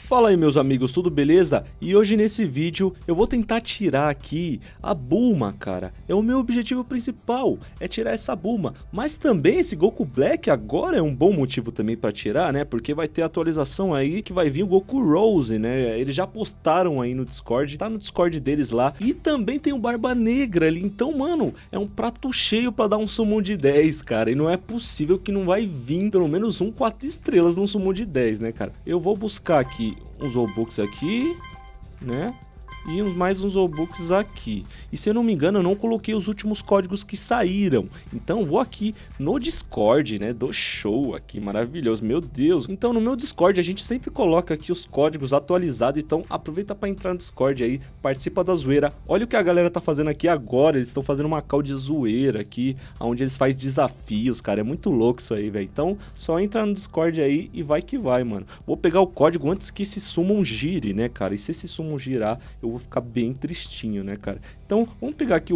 Fala aí meus amigos, tudo beleza? E hoje nesse vídeo eu vou tentar tirar aqui a Bulma, cara. É o meu objetivo principal, é tirar essa Bulma. Mas também esse Goku Black agora é um bom motivo também pra tirar, né? Porque vai ter atualização aí que vai vir o Goku Rose, né? Eles já postaram aí no Discord, tá no Discord deles lá. E também tem o Barba Negra ali, então mano, é um prato cheio pra dar um summon de 10, cara. E não é possível que não vai vir pelo menos um 4 estrelas num summon de 10, né, cara? Eu vou buscar aqui uns Robux aqui, né? E mais uns Robux aqui. E se eu não me engano, eu não coloquei os últimos códigos que saíram. Então vou aqui no Discord, né? Do show aqui, maravilhoso, meu Deus. Então no meu Discord a gente sempre coloca aqui os códigos atualizados. Então aproveita para entrar no Discord aí, participa da zoeira. Olha o que a galera tá fazendo aqui agora. Eles estão fazendo uma call de zoeira aqui, onde eles fazem desafios, cara. É muito louco isso aí, velho. Então só entra no Discord aí e vai que vai, mano. Vou pegar o código antes que esse summon gire, né, cara? E se esse summon girar, eu vou ficar bem tristinho, né, cara? Então, vamos pegar aqui o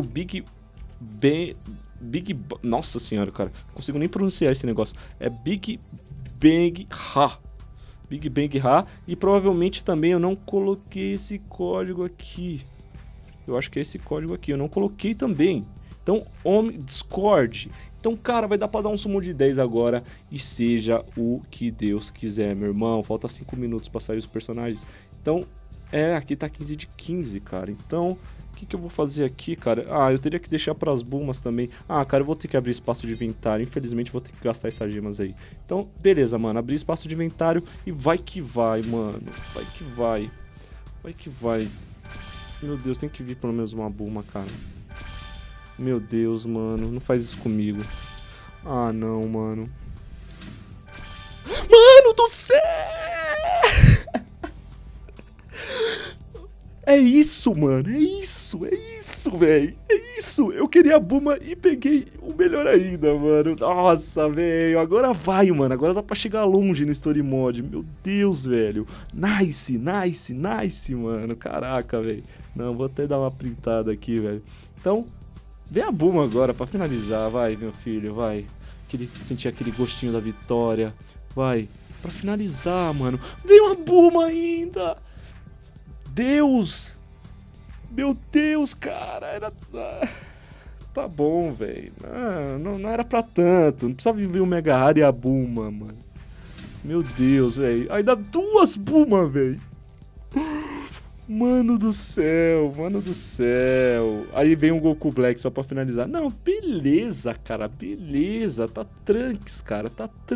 Nossa senhora, cara. Não consigo nem pronunciar esse negócio. É Big Bang Ha. Big Bang Ha. E provavelmente também eu não coloquei esse código aqui. Eu acho que é esse código aqui. Eu não coloquei também. Então, Discord. Então, cara, vai dar pra dar um summon de 10 agora. E seja o que Deus quiser, meu irmão. Falta 5 minutos pra sair os personagens. Então... aqui tá 15 de 15, cara. Então, o que eu vou fazer aqui, cara? Ah, eu teria que deixar pras Bulmas também. Ah, cara, eu vou ter que abrir espaço de inventário. Infelizmente, vou ter que gastar essas gemas aí. Então, beleza, mano. Abrir espaço de inventário e vai que vai, mano. Vai que vai. Vai que vai. Meu Deus, tem que vir pelo menos uma Bulma, cara. Meu Deus, mano. Não faz isso comigo. Ah, não, mano. Mano do céu! É isso, mano, é isso, velho, é isso. Eu queria a Bulma e peguei o melhor ainda, mano. Nossa, velho, agora vai, mano, agora dá pra chegar longe no Story Mode. Meu Deus, velho, nice, mano, caraca, velho. Não, vou até dar uma printada aqui, velho. Então, vem a Bulma agora pra finalizar, vai, meu filho, vai. Sentir aquele gostinho da vitória, vai, pra finalizar, mano. Vem uma Bulma ainda. Deus! Meu Deus, cara, era... Tá bom, velho. Não era pra tanto. Não precisava vir o Mega Rare e a Bulma, mano. Meu Deus, velho. Ainda 2 Bulma, velho. Mano do céu, mano do céu. Aí vem um Goku Black só pra finalizar. Não, beleza, cara, beleza. Tá tranques, cara,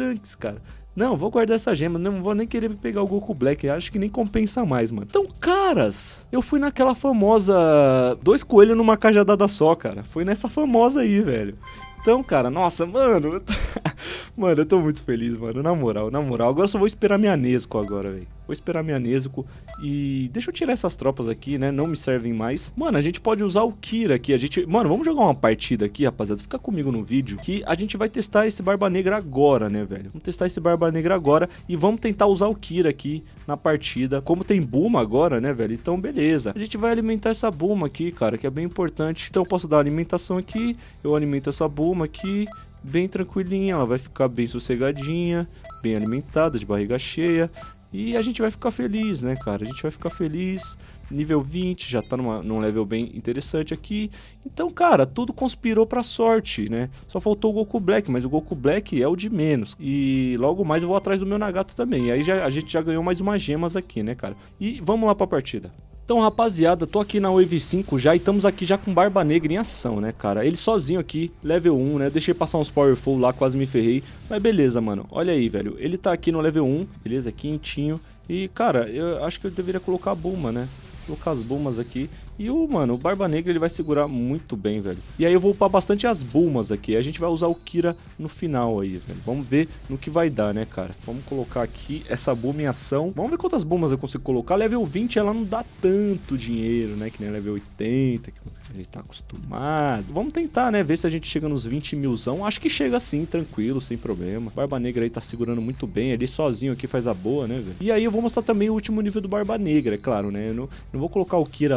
Não, vou guardar essa gema, não vou nem querer pegar o Goku Black, acho que nem compensa mais, mano. Então, caras, eu fui naquela famosa 2 coelhos numa cajadada só, cara. Foi nessa famosa aí, velho. Então, cara, nossa, mano, mano, eu tô muito feliz, mano, na moral. Agora eu só vou esperar minha Nezuko agora, velho. Vou esperar minha Nezuko e deixa eu tirar essas tropas aqui, né, não me servem mais. Mano, a gente pode usar o Kira aqui, mano, vamos jogar uma partida aqui, rapaziada, fica comigo no vídeo, que a gente vai testar esse Barba Negra agora, né, velho. Vamos testar esse Barba Negra agora e vamos tentar usar o Kira aqui na partida. Como tem Bulma agora, né, velho, então beleza. A gente vai alimentar essa Bulma aqui, cara, que é bem importante. Então eu posso dar alimentação aqui, eu alimento essa Bulma aqui, bem tranquilinha, ela vai ficar bem sossegadinha, bem alimentada, de barriga cheia. E a gente vai ficar feliz, né, cara? A gente vai ficar feliz. Nível 20, já tá num level bem interessante aqui. Então, cara, tudo conspirou pra sorte, né? Só faltou o Goku Black, mas o Goku Black é o de menos. E logo mais eu vou atrás do meu Nagato também. E aí a gente já ganhou mais umas gemas aqui, né, cara? E vamos lá pra partida. Então, rapaziada, tô aqui na Wave 5 já e estamos aqui já com Barba Negra em ação, né, cara? Ele sozinho aqui, level 1, né? Deixei passar uns Powerful lá, quase me ferrei. Mas beleza, mano. Olha aí, velho. Ele tá aqui no level 1, beleza? Quentinho. E, cara, eu acho que eu deveria colocar a Bulma, né? Colocar as Bulmas aqui. E mano, o Barba Negra ele vai segurar muito bem, velho. E aí eu vou upar bastante as Bulmas aqui. A gente vai usar o Kira no final aí, velho. Vamos ver no que vai dar, né, cara? Vamos colocar aqui essa Bulma em ação. Vamos ver quantas Bulmas eu consigo colocar. Level 20 ela não dá tanto dinheiro, né? Que nem level 80, que a gente tá acostumado. Vamos tentar, né? Ver se a gente chega nos 20 milzão. Acho que chega sim, tranquilo, sem problema. Barba Negra aí tá segurando muito bem. Ele sozinho aqui faz a boa, né, velho? E aí eu vou mostrar também o último nível do Barba Negra, é claro, né? Eu não vou colocar o Kira à toa aqui.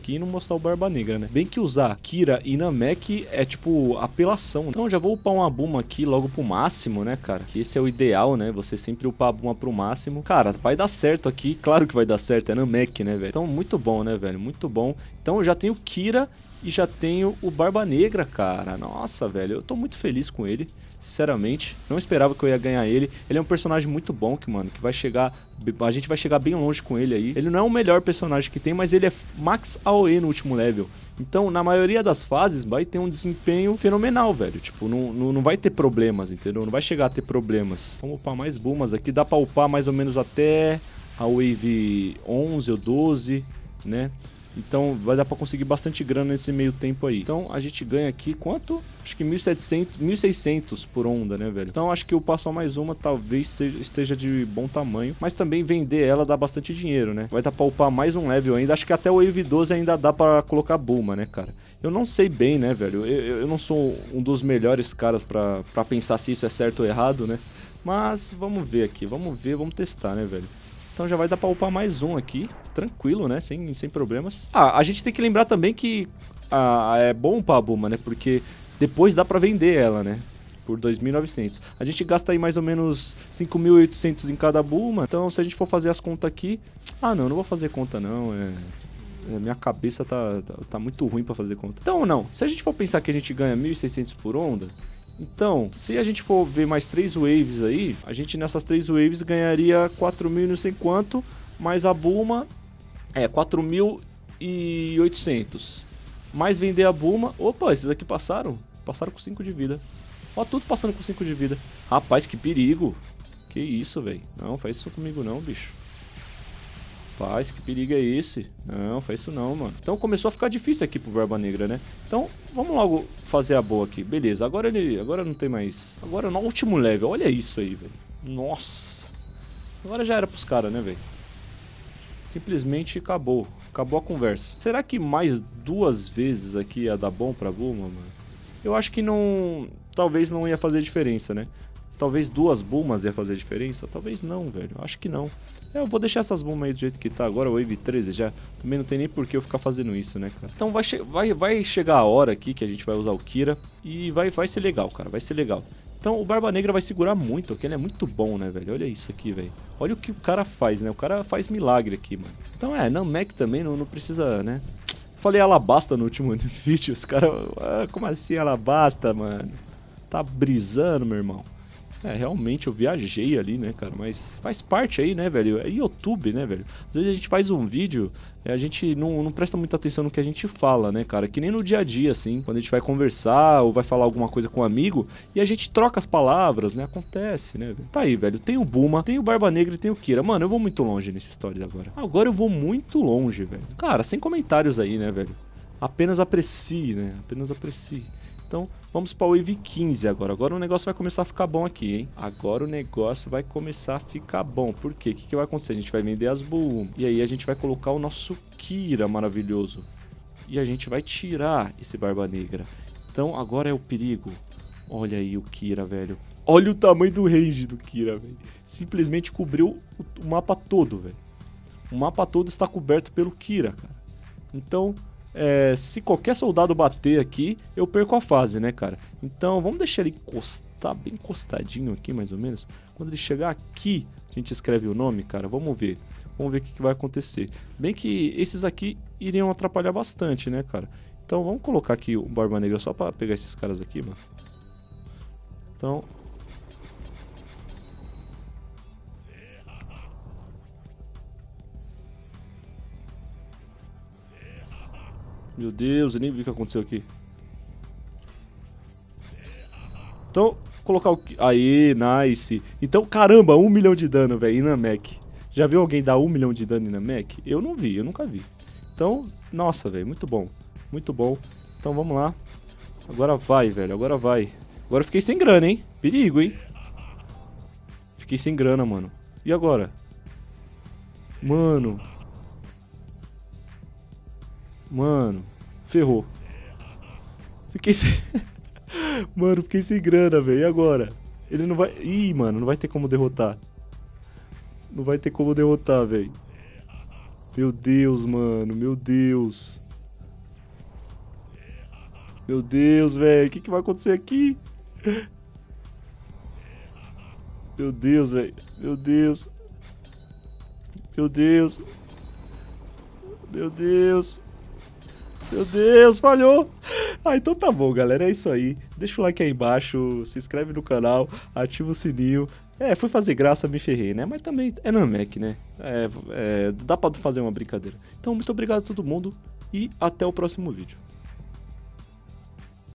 aqui e não mostrar o Barba Negra, né? Bem que usar Kira e Namek é tipo apelação. Então já vou upar uma Bulma aqui logo pro máximo, né, cara? Que esse é o ideal, né? Você sempre upar a Bulma pro máximo. Cara, vai dar certo aqui. Claro que vai dar certo, é Namek, né, velho? Então muito bom, né, velho? Muito bom. Então eu já tenho Kira e já tenho o Barba Negra, cara. Nossa, velho, eu tô muito feliz com ele. Sinceramente, não esperava que eu ia ganhar ele. Ele é um personagem muito bom, que, mano, que vai chegar... A gente vai chegar bem longe com ele aí. Ele não é o melhor personagem que tem, mas ele é Max AOE no último level. Então, na maioria das fases, vai ter um desempenho fenomenal, velho. Tipo, não vai ter problemas, entendeu? Não vai chegar a ter problemas. Vamos upar mais Bulmas aqui. Dá pra upar mais ou menos até a Wave 11 ou 12, né? Então vai dar pra conseguir bastante grana nesse meio tempo aí. Então a gente ganha aqui quanto? Acho que 1.700, 1.600 por onda, né, velho? Então acho que eu passo mais uma, talvez esteja de bom tamanho. Mas também vender ela dá bastante dinheiro, né? Vai dar pra upar mais um level ainda. Acho que até o Wave 12 ainda dá pra colocar Bulma, né, cara? Eu não sei bem, né, velho? Eu não sou um dos melhores caras pra pensar se isso é certo ou errado, né? Mas vamos ver aqui, vamos testar, né, velho? Então já vai dar pra upar mais um aqui, tranquilo, né, sem problemas. Ah, a gente tem que lembrar também que é bom upar a Bulma, né, porque depois dá pra vender ela, né, por 2.900. A gente gasta aí mais ou menos 5.800 em cada Bulma, então se a gente for fazer as contas aqui... Ah, não vou fazer conta não, minha cabeça tá muito ruim pra fazer conta. Então não, se a gente for pensar que a gente ganha 1.600 por onda... Então, se a gente for ver mais 3 waves aí, a gente nessas 3 waves ganharia 4.000 não sei quanto, mais a Bulma 4.800. Mais vender a Bulma... Opa, esses aqui passaram com 5 de vida. Ó, tudo passando com 5 de vida. Rapaz, que perigo. Que isso, velho. Não, faz isso comigo não, bicho. Rapaz, que perigo é esse? Não, faz isso não, mano. Então começou a ficar difícil aqui pro Barba Negra, né? Então, vamos logo fazer a boa aqui. Beleza, agora não tem mais... Agora no último level, olha isso aí, velho. Nossa. Agora já era pros caras, né, velho? Simplesmente acabou. Acabou a conversa. Será que mais 2 vezes aqui ia dar bom pra Bulma, mano? Eu acho que não... Talvez não ia fazer diferença, né? Talvez 2 Bulmas ia fazer diferença? Talvez não, velho. Acho que não. Eu vou deixar essas Bulmas aí do jeito que tá agora, o Wave 13 já. Também não tem nem por que eu ficar fazendo isso, né, cara? Então vai chegar a hora aqui que a gente vai usar o Kira e vai ser legal, cara. Vai ser legal. Então o Barba Negra vai segurar muito, porque ele é muito bom, né, velho? Olha isso aqui, velho. Olha o que o cara faz, né? O cara faz milagre aqui, mano. Então Namek também não precisa, né? Falei Alabasta no último vídeo, os caras... como assim Alabasta, mano? Tá brisando, meu irmão. Realmente eu viajei ali, né, cara, mas faz parte aí, né, velho, é YouTube, né, velho, às vezes a gente faz um vídeo e a gente não presta muita atenção no que a gente fala, né, cara, que nem no dia a dia, assim, quando a gente vai conversar ou vai falar alguma coisa com um amigo e a gente troca as palavras, né, acontece, né, velho. Tá aí, velho, tem o Bulma, tem o Barba Negra e tem o Kira, mano, eu vou muito longe nessa história agora eu vou muito longe, velho, cara, sem comentários aí, né, velho, apenas aprecie, né, apenas aprecie. Então, vamos para o Wave 15 agora. Agora o negócio vai começar a ficar bom aqui, hein? Agora o negócio vai começar a ficar bom. Por quê? O que vai acontecer? A gente vai vender as Bulma. E aí a gente vai colocar o nosso Kira maravilhoso. E a gente vai tirar esse Barba Negra. Então, agora é o perigo. Olha aí o Kira, velho. Olha o tamanho do range do Kira, velho. Simplesmente cobriu o mapa todo, velho. O mapa todo está coberto pelo Kira, cara. Então... se qualquer soldado bater aqui, eu perco a fase, né, cara? Então, vamos deixar ele encostar, bem encostadinho aqui, mais ou menos. Quando ele chegar aqui, a gente escreve o nome, cara. Vamos ver. Vamos ver o que vai acontecer. Bem que esses aqui iriam atrapalhar bastante, né, cara? Então, vamos colocar aqui o Barba Negra só pra pegar esses caras aqui, mano. Então... Meu Deus, eu nem vi o que aconteceu aqui. Então, colocar o... Aí, nice. Então, caramba, 1 milhão de dano, velho, em Namek. Já viu alguém dar 1 milhão de dano em Namek? Eu não vi, eu nunca vi. Então, nossa, velho, muito bom. Muito bom. Então, vamos lá. Agora vai, velho, agora vai. Agora eu fiquei sem grana, hein? Perigo, hein? Fiquei sem grana, mano. E agora? Mano... Mano, ferrou. Fiquei sem... Mano, fiquei sem grana, velho. E agora? Ele não vai... Ih, mano, não vai ter como derrotar. Não vai ter como derrotar, velho. Meu Deus, mano. Meu Deus. Meu Deus, velho. O que que vai acontecer aqui? Meu Deus, velho. Meu Deus. Meu Deus. Meu Deus. Meu Deus, falhou. Ah, então tá bom, galera. É isso aí. Deixa o like aí embaixo, se inscreve no canal, ativa o sininho. Fui fazer graça, me ferrei, né? Mas também é Namek, né? Dá pra fazer uma brincadeira. Então, muito obrigado a todo mundo e até o próximo vídeo.